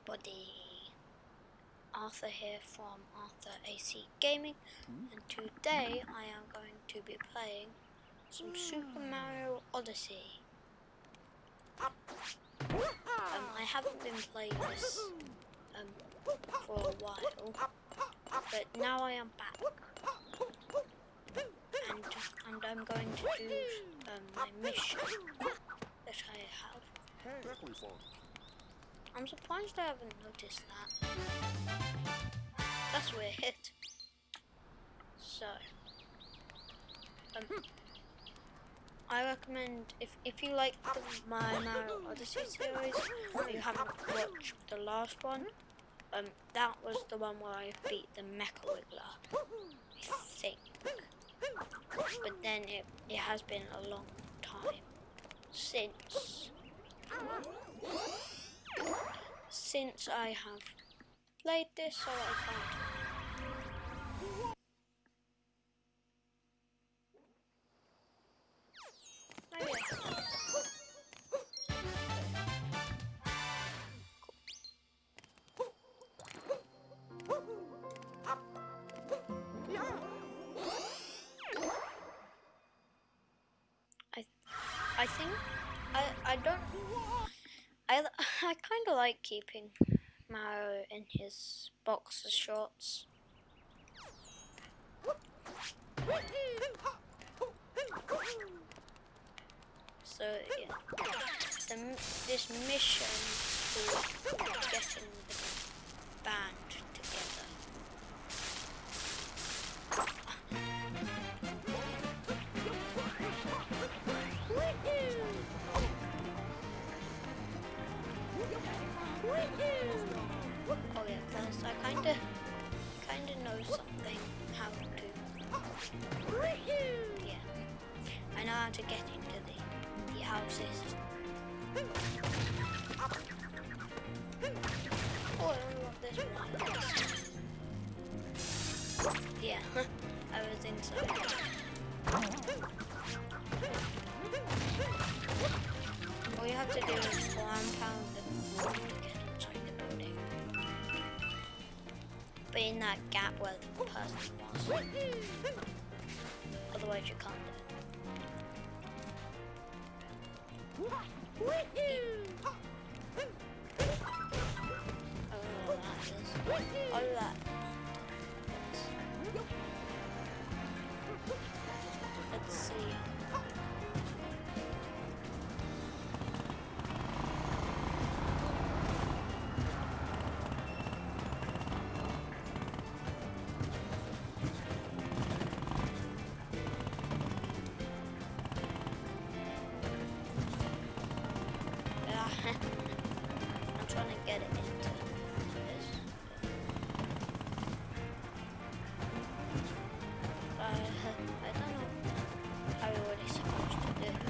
everybody, Arthur here from Arthur AC Gaming, and today I am going to be playing some Super Mario Odyssey. I haven't been playing this for a while, but now I am back, and I'm going to do my mission that I have. I'm surprised I haven't noticed that. That's weird. So, I recommend if you like the Mario Odyssey series, or you haven't watched the last one, that was the one where I beat the Mecha Wiggler, I think. But then it has been a long time since I have played this, so I can't. I think I kind of like keeping Mario in his boxer shorts. So yeah, this mission is getting the band together. Oh yeah, because I kinda know something how to. Yeah, I know how to get into the houses. Oh, I love this one. Yeah, I was inside. All you have to do is pound the wall to get inside the building. But in that gap where the person was. Otherwise you can't do it. I don't know what that is. All that. Let's see. I'm trying to get it into this. I don't know how you're really supposed to do that.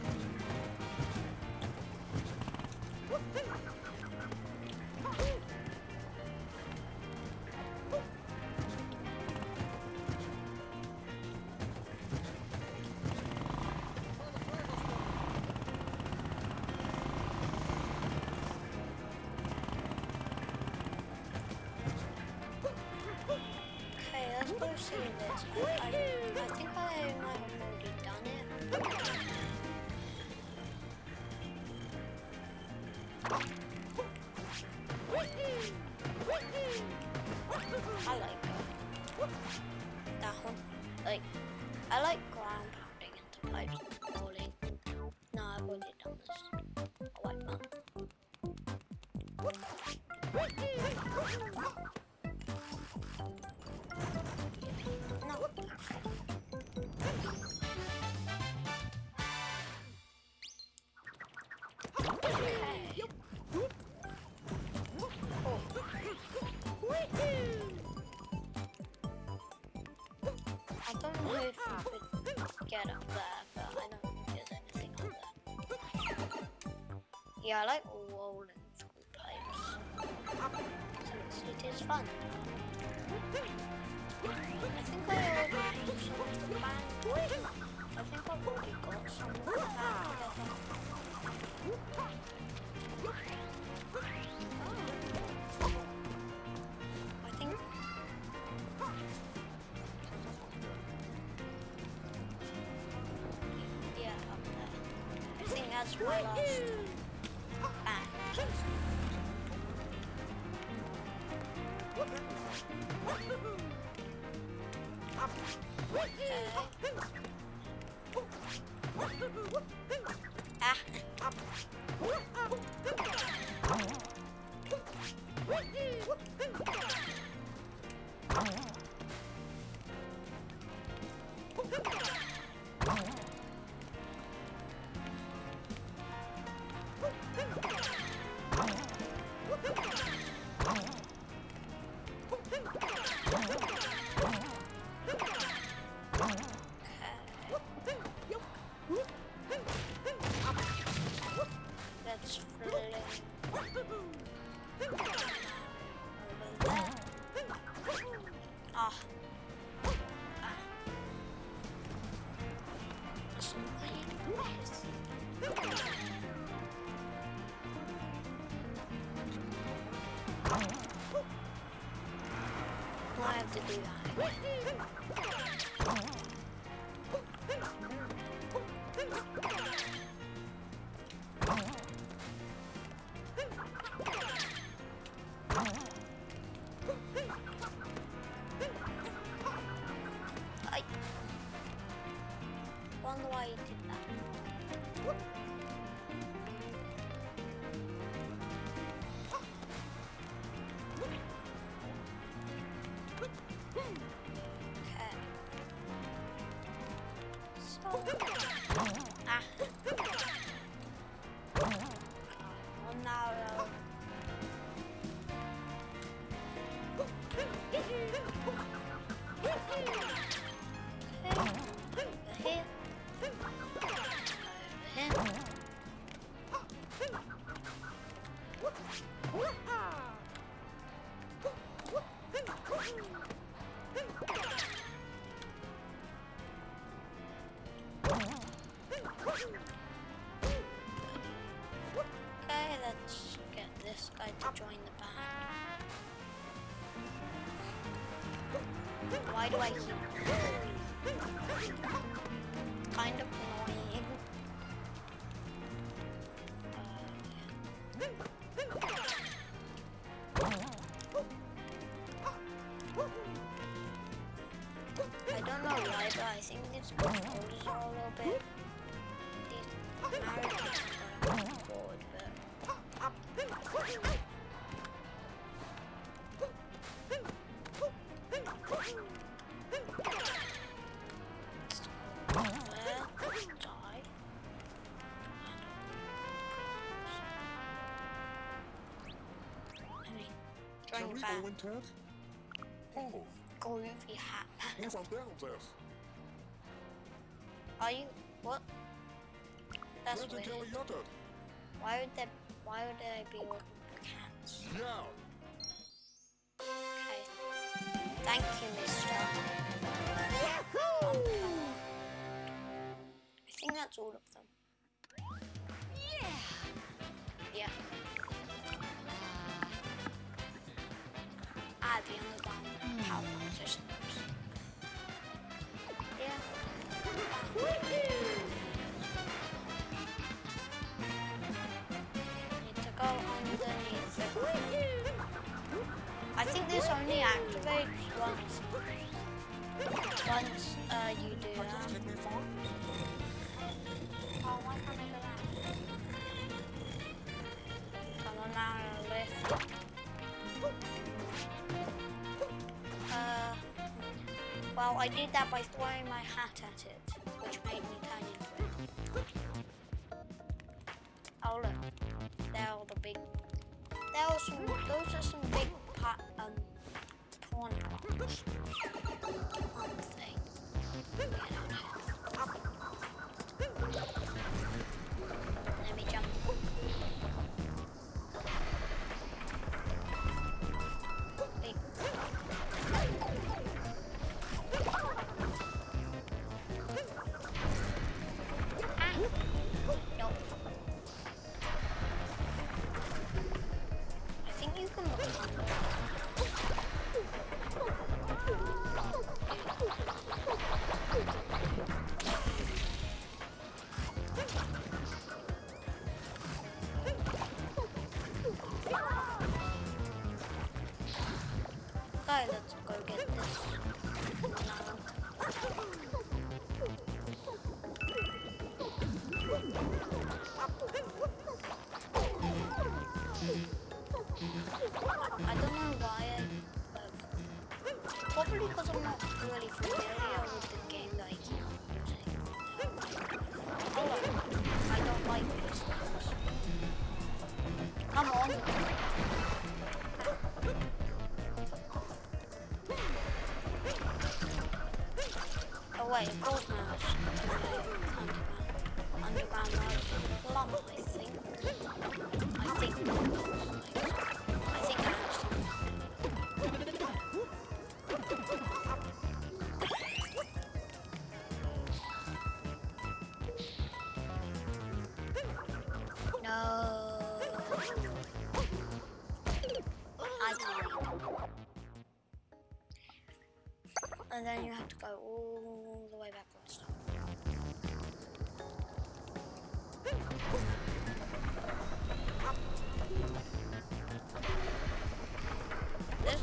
Let's go see this. I think I might have already done it. I like that one. I like ground pounding into pipes and falling. No, I've already done this. I like that. I don't know if you could get up there, but I don't think there's anything up there. Yeah, I like rolling through pipes, since it is fun. I think I already have some of the band. I think I've already got some of the band together. that's my last bang. Let's flip over there. Ah. That's I have to do that. I wonder why he did that. Okay, let's get this guy to join the band. Why do I keep kind of annoying? I don't know why, but I think these controllers are a little bit. These Mario games are going forward, but. Shall we go in, Ted? Oh. Groovy hat. Move on down, Tess. Are you? What? That's Where's weird. Jelly Yutted? Why would they be looking for cats? Yeah. Okay. Thank you, mister. I think that's all of them. Yeah. The underground power systems. Yeah. Need to go underneath the ground. I think this only activates once you do that. Oh, why can't I go down? Come on now, lift. Well, I did that by throwing my hat at it, which made me turn into it. Oh look, those are some big prawn rocks. One thing. Get out here. Let me jump. I don't know why probably because I'm not really familiar with the game that I keep using. Oh, I don't like these things. Come on. Oh wait, of course now it's underground mode plum, I think. I think that has something. No. I died. And then you have to go all the way backwards. This?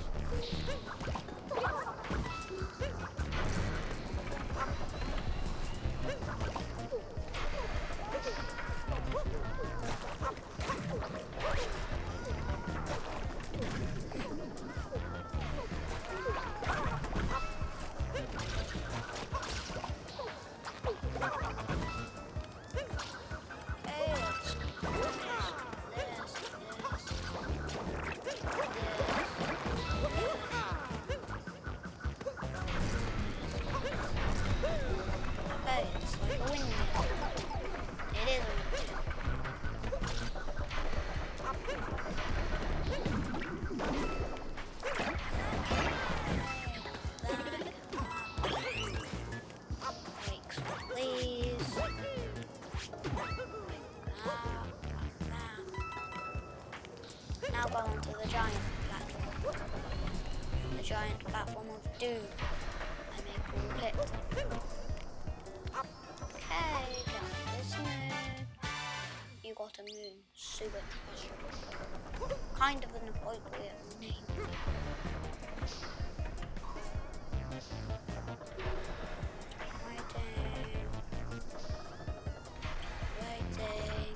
Now go onto the giant platform. The giant platform of doom. I may call it. Okay, jump this moon. You got a moon. Super treasure. Kind of an appropriate name. Waiting.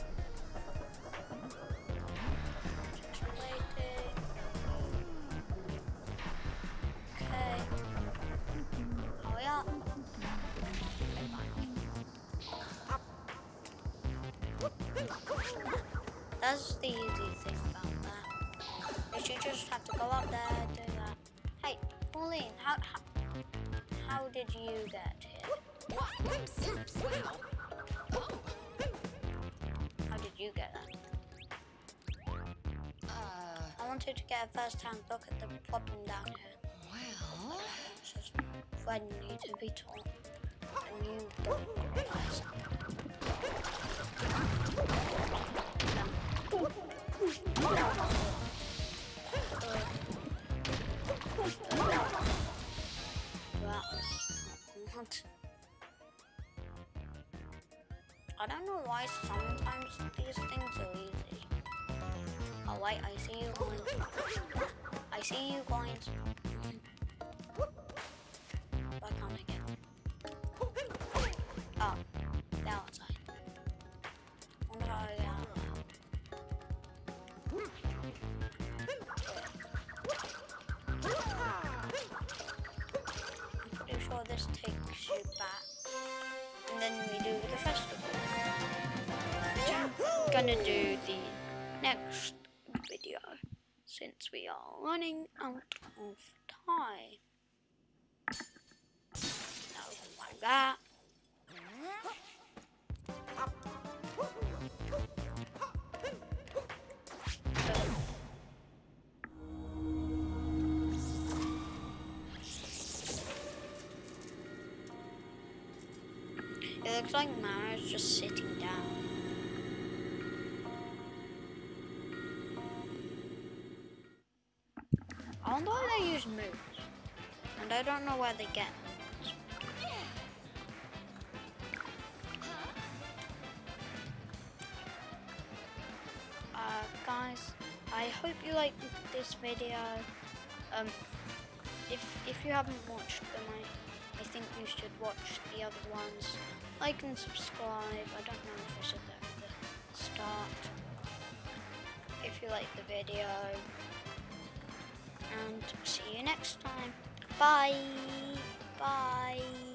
That's the easy thing about that. Is you just have to go up there, do that. Hey, Pauline, how did you get here? How did you get that? I wanted to get a first-hand look at the problem down here. Well, it's just friendly to be taught. And you don't realize that. I don't know why sometimes these things are easy. Oh wait, I see you coins. I see you coins. Why can't I get them? Oh, they're outside. Wonder how I get out of I'm pretty sure this takes you back. And then we do the festival. Which I'm gonna do the next video since we are running out of time. Nothing like that. It looks like Mara's just sitting down. I wonder why they use moves. And I don't know where they get moves. Guys, I hope you liked this video. If you haven't watched them, I think you should watch the other ones. Like and subscribe. I don't know if I said that at the start. If you like the video, and see you next time. Bye. Bye.